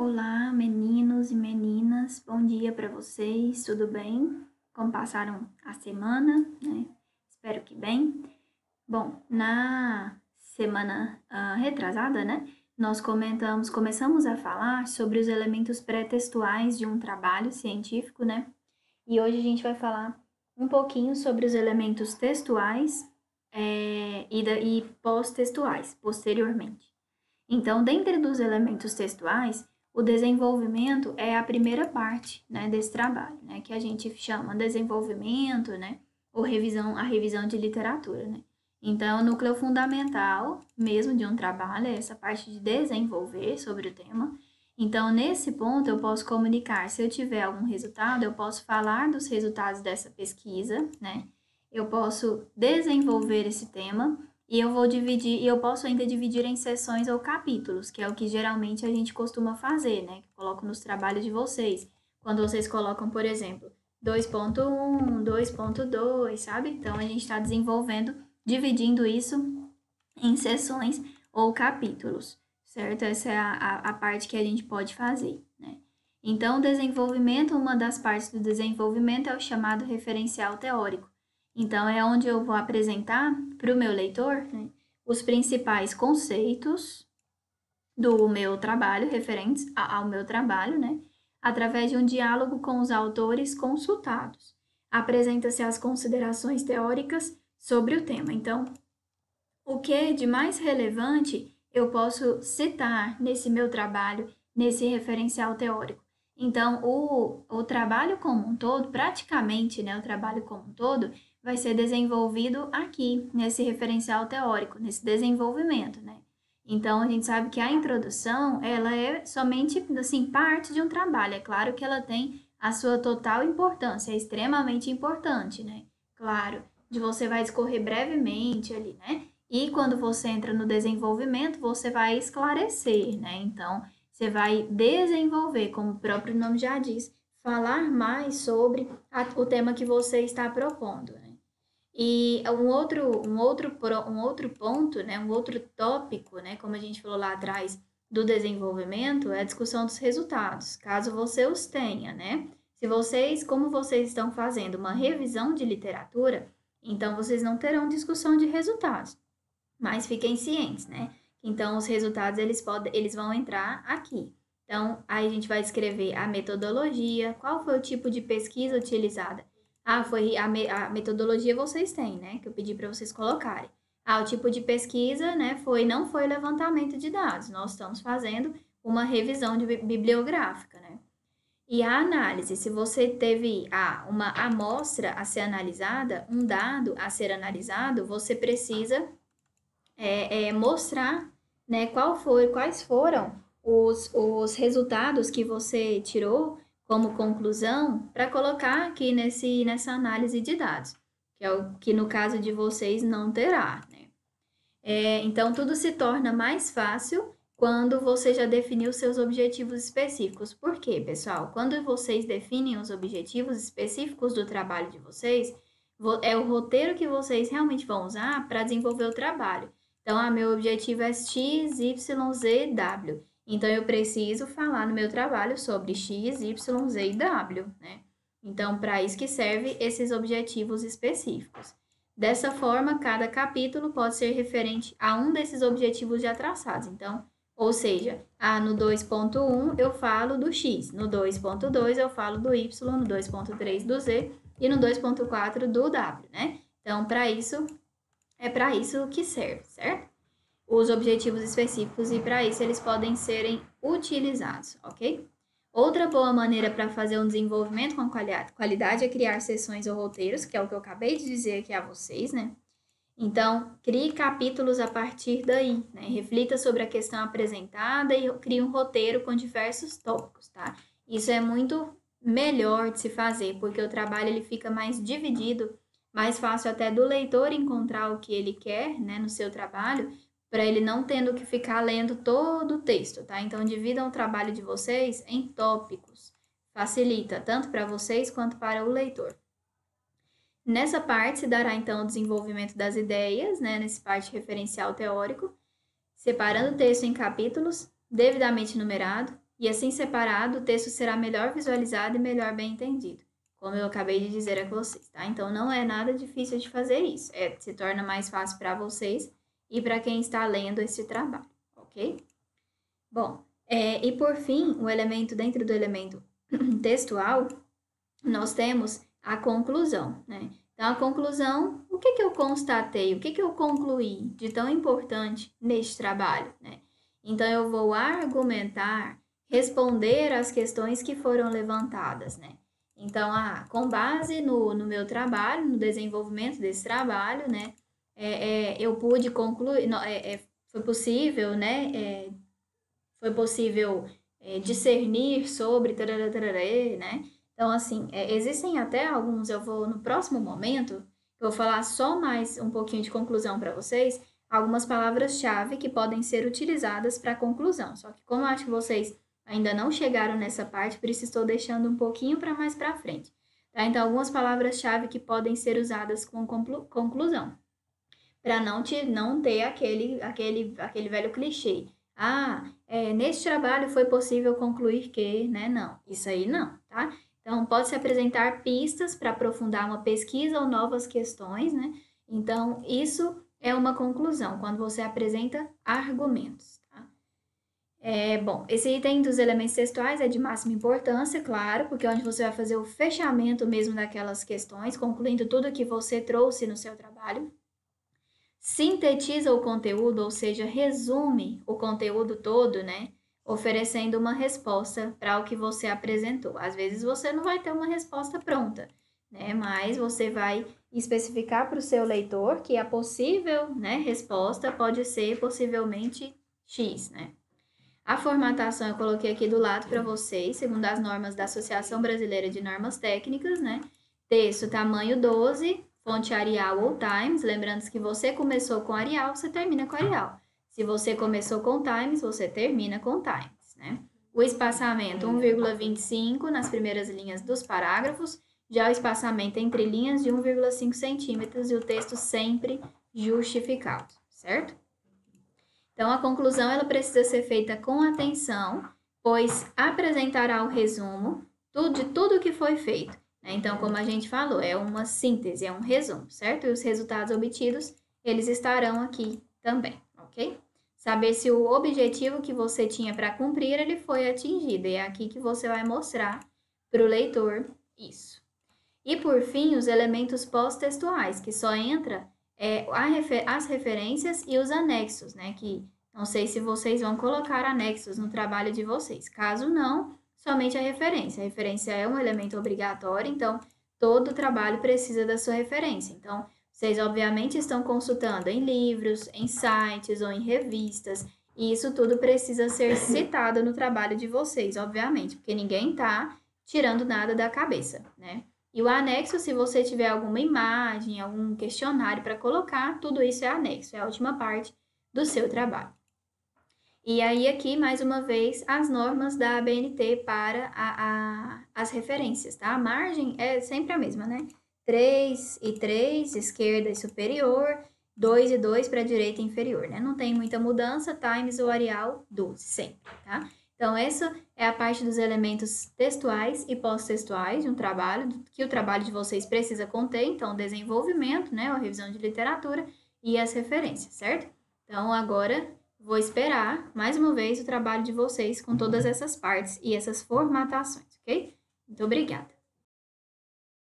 Olá, meninos e meninas, bom dia para vocês, tudo bem? Como passaram a semana, né? Espero que bem. Bom, na semana retrasada, né? Nós começamos a falar sobre os elementos pré-textuais de um trabalho científico, né? E hoje a gente vai falar um pouquinho sobre os elementos textuais e pós-textuais, posteriormente. Então, dentro dos elementos textuais, o desenvolvimento é a primeira parte, né, desse trabalho, né, que a gente chama desenvolvimento, né, ou a revisão de literatura, né. Então, o núcleo fundamental mesmo de um trabalho é essa parte de desenvolver sobre o tema. Então, nesse ponto, eu posso comunicar, se eu tiver algum resultado, eu posso falar dos resultados dessa pesquisa, né, eu posso desenvolver esse tema e eu vou dividir, e eu posso ainda dividir em sessões ou capítulos, que é o que geralmente a gente costuma fazer, né? Que eu coloco nos trabalhos de vocês. Quando vocês colocam, por exemplo, 2.1, 2.2, sabe? Então a gente está desenvolvendo, dividindo isso em sessões ou capítulos, certo? Essa é a parte que a gente pode fazer, né? Então, o desenvolvimento, uma das partes do desenvolvimento é o chamado referencial teórico. Então, é onde eu vou apresentar para o meu leitor, né, os principais conceitos do meu trabalho, referentes ao meu trabalho, né, através de um diálogo com os autores consultados. Apresenta-se as considerações teóricas sobre o tema. Então, o que de mais relevante eu posso citar nesse meu trabalho, nesse referencial teórico? Então, o trabalho como um todo, praticamente, né, o trabalho como um todo, vai ser desenvolvido aqui, nesse referencial teórico, nesse desenvolvimento, né? Então, a gente sabe que a introdução, ela é somente, assim, parte de um trabalho. É claro que ela tem a sua total importância, é extremamente importante, né? Claro, de você vai discorrer brevemente ali, né? E quando você entra no desenvolvimento, você vai esclarecer, né? Então, você vai desenvolver, como o próprio nome já diz, falar mais sobre o tema que você está propondo, né? E um outro ponto, né, um outro tópico, né, como a gente falou lá atrás, do desenvolvimento é a discussão dos resultados, caso você os tenha, né? Se vocês, como vocês estão fazendo uma revisão de literatura, então vocês não terão discussão de resultados, mas fiquem cientes, né? Então, os resultados, eles vão entrar aqui. Então, aí a gente vai escrever a metodologia, qual foi o tipo de pesquisa utilizada. Ah, foi a metodologia vocês têm, né? Que eu pedi para vocês colocarem. Ah, o tipo de pesquisa, né? Não foi levantamento de dados. Nós estamos fazendo uma revisão bibliográfica, né? E a análise, se você teve uma amostra a ser analisada, um dado a ser analisado, você precisa mostrar, né, quais foram os resultados que você tirou como conclusão para colocar aqui nessa análise de dados, que é o que no caso de vocês não terá, né? Então, tudo se torna mais fácil quando você já definiu seus objetivos específicos. Por quê, pessoal? Quando vocês definem os objetivos específicos do trabalho de vocês, é o roteiro que vocês realmente vão usar para desenvolver o trabalho. Então, meu objetivo é X, Y, Z, W. Então, eu preciso falar no meu trabalho sobre X, Y, Z e W, né? Então, para isso que serve esses objetivos específicos. Dessa forma, cada capítulo pode ser referente a um desses objetivos já traçados. Então, ou seja, no 2.1 eu falo do X, no 2.2 eu falo do Y, no 2.3 do Z e no 2.4 do W, né? Então, é para isso que serve, certo? Os objetivos específicos e para isso eles podem serem utilizados, ok? Outra boa maneira para fazer um desenvolvimento com qualidade é criar sessões ou roteiros, que é o que eu acabei de dizer aqui a vocês, né? Então, crie capítulos a partir daí, né? Reflita sobre a questão apresentada e crie um roteiro com diversos tópicos, tá? Isso é muito melhor de se fazer, porque o trabalho ele fica mais dividido, mais fácil até do leitor encontrar o que ele quer, né, no seu trabalho, para ele não tendo que ficar lendo todo o texto, tá? Então, dividam o trabalho de vocês em tópicos. Facilita tanto para vocês quanto para o leitor. Nessa parte se dará então o desenvolvimento das ideias, né, nesse parte referencial teórico, separando o texto em capítulos, devidamente numerado, e assim separado, o texto será melhor visualizado e melhor bem entendido, como eu acabei de dizer a vocês, tá? Então, não é nada difícil de fazer isso, se torna mais fácil para vocês e para quem está lendo esse trabalho, ok? Bom, e por fim, o elemento dentro do elemento textual, nós temos a conclusão, né? Então, a conclusão, o que eu constatei, o que eu concluí de tão importante neste trabalho, né? Então, eu vou argumentar, responder às questões que foram levantadas, né? Então, com base no meu trabalho, no desenvolvimento desse trabalho, né? Eu pude concluir, foi possível, né? Foi possível discernir sobre, né? Então, assim, existem até alguns, eu vou no próximo momento, eu vou falar só mais um pouquinho de conclusão para vocês, algumas palavras-chave que podem ser utilizadas para conclusão. Só que como eu acho que vocês ainda não chegaram nessa parte, por isso estou deixando um pouquinho para mais para frente. Tá? Então, algumas palavras-chave que podem ser usadas com conclusão, para não ter aquele velho clichê. Neste trabalho foi possível concluir que, né? Não, isso aí não, tá? Então, pode-se apresentar pistas para aprofundar uma pesquisa ou novas questões, né? Então, isso é uma conclusão, quando você apresenta argumentos, tá? Bom, esse item dos elementos textuais é de máxima importância, claro, porque é onde você vai fazer o fechamento mesmo daquelas questões, concluindo tudo que você trouxe no seu trabalho. Sintetiza o conteúdo, ou seja, resume o conteúdo todo, né? Oferecendo uma resposta para o que você apresentou. Às vezes você não vai ter uma resposta pronta, né? Mas você vai especificar para o seu leitor que a possível, né, resposta pode ser possivelmente X, né? A formatação eu coloquei aqui do lado para vocês, segundo as normas da Associação Brasileira de Normas Técnicas, né? Texto tamanho 12, fonte Arial ou Times, lembrando que você começou com Arial, você termina com Arial. Se você começou com Times, você termina com Times, né? O espaçamento 1,25 nas primeiras linhas dos parágrafos, já o espaçamento entre linhas de 1,5 centímetros e o texto sempre justificado, certo? Então, a conclusão ela precisa ser feita com atenção, pois apresentará o resumo de tudo o que foi feito. Então, como a gente falou, é uma síntese, é um resumo, certo? E os resultados obtidos, eles estarão aqui também, ok? Saber se o objetivo que você tinha para cumprir, ele foi atingido. E é aqui que você vai mostrar para o leitor isso. E, por fim, os elementos pós-textuais, que só entra as referências e os anexos, né? Que não sei se vocês vão colocar anexos no trabalho de vocês. Caso não, somente a referência. A referência é um elemento obrigatório, então todo trabalho precisa da sua referência. Então, vocês obviamente estão consultando em livros, em sites ou em revistas, e isso tudo precisa ser citado no trabalho de vocês, obviamente, porque ninguém está tirando nada da cabeça, né? E o anexo, se você tiver alguma imagem, algum questionário para colocar, tudo isso é anexo, é a última parte do seu trabalho. E aí, aqui, mais uma vez, as normas da ABNT para as referências, tá? A margem é sempre a mesma, né? 3 e 3, esquerda e superior, 2 e 2 para direita e inferior, né? Não tem muita mudança, Times ou Arial 12, sempre, tá? Então, essa é a parte dos elementos textuais e pós-textuais de um trabalho, que o trabalho de vocês precisa conter, então, desenvolvimento, né? A revisão de literatura e as referências, certo? Então, agora vou esperar, mais uma vez, o trabalho de vocês com todas essas partes e essas formatações, ok? Muito obrigada.